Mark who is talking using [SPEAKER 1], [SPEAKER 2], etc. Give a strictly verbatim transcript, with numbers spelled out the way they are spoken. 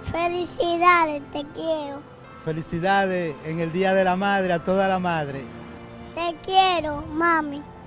[SPEAKER 1] Felicidades, te quiero.
[SPEAKER 2] Felicidades en el Día de la Madre a toda la madre.
[SPEAKER 1] Te quiero, mami.